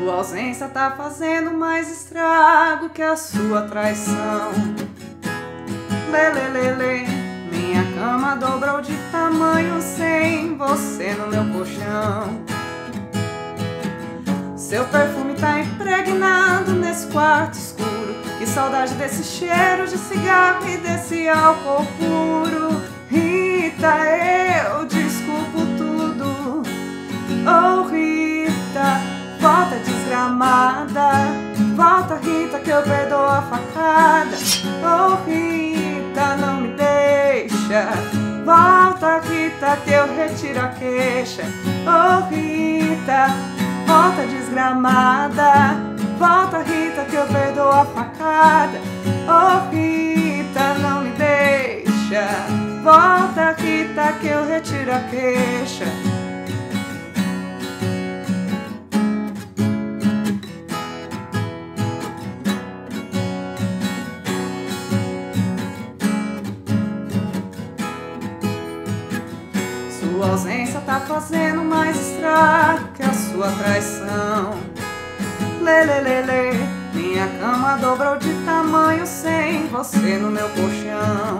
Sua ausência tá fazendo mais estrago que a sua traição. Lê, lê, lê, lê. Minha cama dobrou de tamanho sem você no meu colchão. Seu perfume tá impregnado nesse quarto escuro. Que saudade desse cheiro de cigarro e desse álcool puro. Rita, eu desculpo tudo. Oh, Rita, volta desgramada. Volta, Rita, que eu perdoo a facada. Oh, Rita, não me deixa. Volta, Rita, que eu retiro a queixa. Oh, Rita, volta desgramada. Volta, Rita, que eu perdoo a facada. Oh, Rita, não me deixa. Volta, Rita, que eu retiro a queixa. Sua ausência tá fazendo mais estrago que a sua traição. Lê, lê, lê, lê. Minha cama dobrou de tamanho sem você no meu colchão.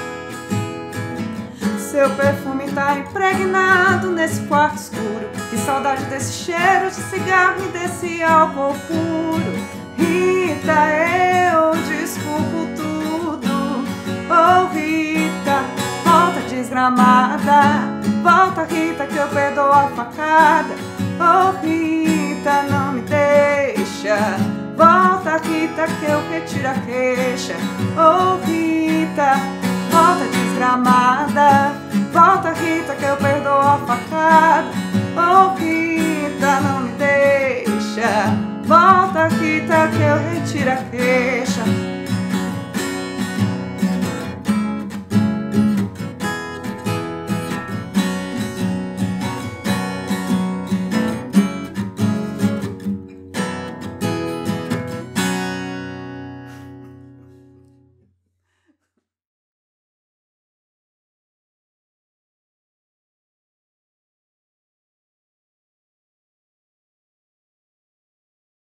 Seu perfume tá impregnado nesse quarto escuro. Que saudade desse cheiro de cigarro e desse álcool puro. Rita, eu desculpo tudo. Oh, Rita, volta desgramada. Volta, Rita, que eu perdoo a facada. Oh, Rita, não me deixa. Volta, Rita, que eu retiro a queixa. Oh, Rita, volta desgramada. Volta, Rita, que eu perdoo a facada. Oh, Rita, não me deixa. Volta, Rita, que eu retiro a queixa.